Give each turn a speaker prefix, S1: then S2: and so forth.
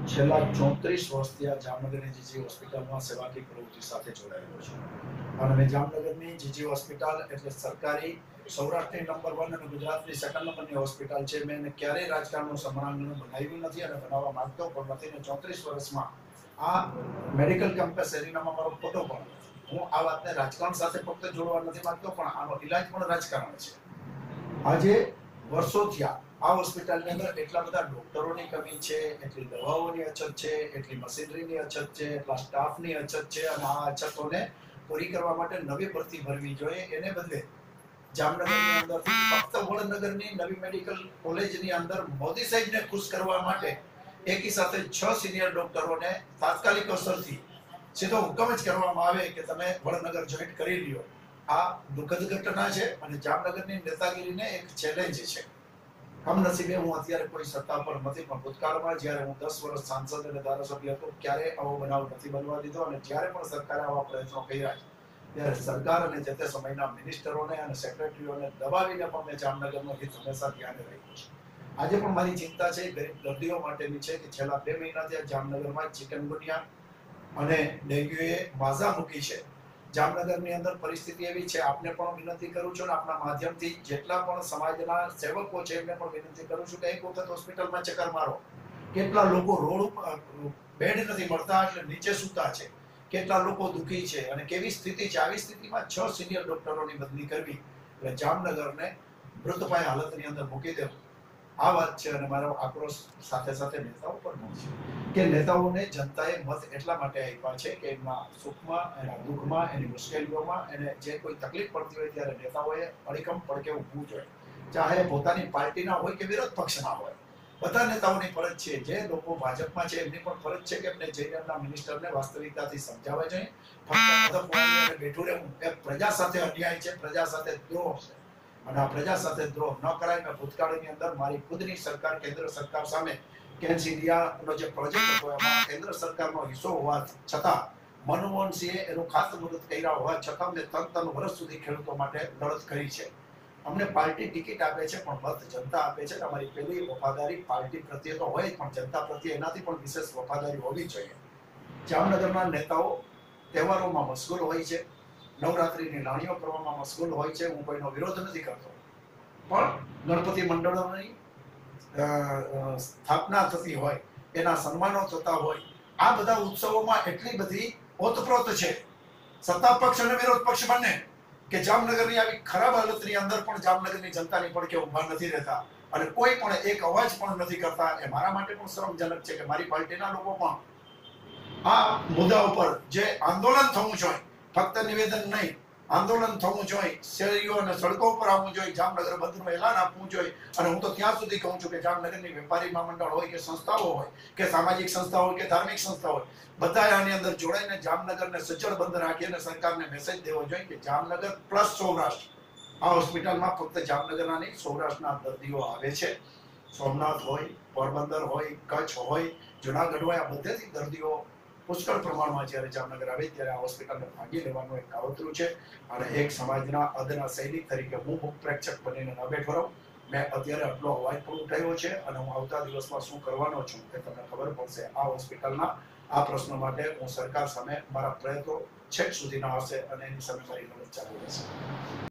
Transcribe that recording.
S1: છેલ્લા 34 વર્ષથી આ જામનગરની જીજી હોસ્પિટલમાં સેવાકીય પ્રવૃત્તિ સાથે જોડાયેલો છું. અને મેં જામનગરની જીજી હોસ્પિટલ એટલે સરકારી સૌરાષ્ટ્રની નંબર 1 અને ગુજરાતની સેકન્ડ નંબરની હોસ્પિટલ છે. મેં એને ક્યારેય રાજકારણનું સમરાંગણ બનાવ્યું નથી અને બનાવવા માંગતો પણ નથી. ને 34 વર્ષમાં આ મેડિકલ કેમ્પસ એરિનામાં મારો ફોટો પણ નથી. હું આ વાતને રાજકારણ સાથે ફક્ત જોડવા નથી માંગતો પણ આનો ઇલાજ પણ રાજકારણ છે. આજે વર્ષો થયા આ હોસ્પિટલની અંદર એટલા બધા ડોક્ટરોની કમી છે, એટલી દવાઓની અછત છે, એટલી મશીનરીની અછત છે, એટલા સ્ટાફની અછત છે અને આ અછતોને પૂરી કરવા માટે નવી ભરતી ભરવી જોઈએ. એને બદલે જામનગરની અંદર ફક્ત વડનગરની નવી મેડિકલ કોલેજની અંદર મોદી સાહેબને ખુશ કરવા માટે એકી સાથે 6 સિનિયર ડોક્ટરોને તાત્કાલિક અસરથી સીધો હુકમ જ કરવામાં આવે કે તમે વડનગર જોઈન્ટ કરી લ્યો. આ દુઃખદ ઘટના છે અને જામનગરની નેતાગીરીને એક ચેલેન્જ છે. કમનસીબે હું અત્યારે કોઈ સત્તા પર નથી પણ ભૂતકાળમાં જ્યારે હું 10 વર્ષ સાંસદ અને ધારાસભ્ય હતો ત્યારે આવો બનાવ નથી બનવા દીધો અને જ્યારે પણ સરકારે આવા પ્રયત્નો કર્યા છે ત્યારે સરકાર અને જે તે સમયના મિનિસ્ટરોને અને સેક્રેટરીઓને દબાવીને પણ મેં જામનગરનો હિત હંમેશા ધ્યાને રાખ્યું છે. આજે પણ મારી ચિંતા છે ગરીબ દર્દીઓ માટેની છે કે છેલ્લા 2 મહિનાથી આ જામનગરમાં ચિકનગુનિયા અને ડેન્ગ્યુએ માઝા મૂકી છે. જામનગરની અંદર પરિસ્થિતિ એવી છે. આપને પણ વિનંતી કરું છું અને આપના માધ્યમથી જેટલા પણ સમાજના સેવકો છે એમને પણ વિનંતી કરું છું કે એક વખત હોસ્પિટલમાં ચક્કર મારો. કેટલા લોકો રોડ ઉપર બેડ નથી મળતા એટલે નીચે સૂતા છે, કેટલા લોકો દુઃખી છે અને કેવી સ્થિતિ છે. આવી સ્થિતિમાં 6 સિનિયર ડોક્ટરોની બદલી કરવી એટલે જામનગરને મૃતપાય હાલતની અંદર મૂકી દેવું આ વાત છે. અને મારો આક્રોશ સાથે સાથે નેતાઓ પર પણ છે કે નેતાઓને જનતાએ મત એટલા માટે આપ્યા છે કે એમના સુખમાં, એના દુઃખમાં, એની મુશ્કેલીઓમાં એને જે કોઈ તકલીફ પડતી હોય ત્યારે નેતાઓએ અડીખમ પડકે ઊભવું જોઈએ. ચાહે પોતાની પાર્ટીના હોય કે વિરોધ પક્ષના હોય, બધા નેતાઓની ફરજ છે. જે લોકો ભાજપમાં છે એમની પણ ફરજ છે કે એમને જઈને એમના મિનિસ્ટરને વાસ્તવિકતાથી સમજાવવા જોઈએ. ફક્ત બેઠું રહેવું એ પ્રજા સાથે અન્યાય છે, પ્રજા સાથે દ્રોહ છે અને આ પ્રજા સાથે દ્રોહ ન કરાય. મેં ભૂતકાળની અંદર મારી ખુદની સરકાર કેન્દ્ર સરકાર સામે કેન્સિડિયાનો જે પ્રોજેક્ટ હતો એમાં કેન્દ્ર સરકારનો હિસ્સો હોવા છતાં મનમોહન સિંહે એનું ખાતમુહૂર્ત કર્યા હોવા છતાં મેં 3 વર્ષ સુધી ખેડૂતો માટે લડત કરી છે. અમને પાર્ટી ટિકિટ આપે છે પણ મત જનતા આપે છે. અમારી પહેલી વફાદારી પાર્ટી પ્રત્યે તો હોય પણ જનતા પ્રત્યે એનાથી પણ વિશેષ વફાદારી હોવી જોઈએ. જામનગરના નેતાઓ તહેવારોમાં મશગુલ હોય છે, નવરાત્રીની લાણીઓ કરવામાં મશગુલ હોય છે. હું કોઈનો વિરોધ નથી કરતો પણ ગણપતિ મંડળોની સ્થાપના થતી હોય, એના સન્માનો થતા હોય, આ બધા ઉત્સવોમાં એટલી બધી ઓતપ્રોત છે સત્તા પક્ષ અને વિરોધ પક્ષ બંને કે જામનગરની આવી ખરાબ હાલતની અંદર પણ જામનગરની જનતાની પડખે ઊભા નથી રહેતા અને કોઈ પણ એક અવાજ પણ નથી કરતા. એ મારા માટે પણ શરમજનક છે કે મારી પાર્ટીના લોકો પણ આ મુદ્દા ઉપર જે આંદોલન થવું જોઈએ, ફક્ત નિવેદન નહીં, આંદોલન થવું જોઈએ, શેરીઓ અને સડકો ઉપર આવવું જોઈએ, જામનગર બંધનું એલાન આપવું જોઈએ. અને હું તો ત્યાં સુધી કહું છું કે જામનગરની વેપારી મહામંડળ હોય કે સંસ્થાઓ હોય કે સામાજિક સંસ્થાઓ હોય કે ધાર્મિક સંસ્થાઓ હોય, બધા આની અંદર જોડાઈને જામનગરને સજ્જડ બંધ રાખી અને સરકારને મેસેજ દેવો જોઈએ કે જામનગર પ્લસ સૌરાષ્ટ્ર આ હોસ્પિટલમાં ફક્ત જામનગરના નહીં સૌરાષ્ટ્રના દર્દીઓ આવે છે. સોમનાથ હોય, પોરબંદર હોય, કચ્છ હોય, જુનાગઢ હોય, આ બધેથી દર્દીઓ પુષ્કળ પ્રમાણમાં જ્યારે જામનગર આવે ત્યારે આ હોસ્પિટલને ભાગી લેવાનું એક કાવતરું છે. અને એક સમાજના અદના સૈનિક તરીકે હું મુખ પ્રેક્ષક બનીને ન બેઠો રહું. મેં અત્યારે આટલો અવાજ પણ ઉઠાવ્યો છે અને હું આવતા દિવસમાં શું કરવાનો છું એ તમને ખબર પડશે. આ હોસ્પિટલના આ પ્રશ્ન માટે હું સરકાર સામે મારા પ્રયત્નો છેક સુધીના હશે અને એની સામે મારી લડત ચાલુ રહેશે.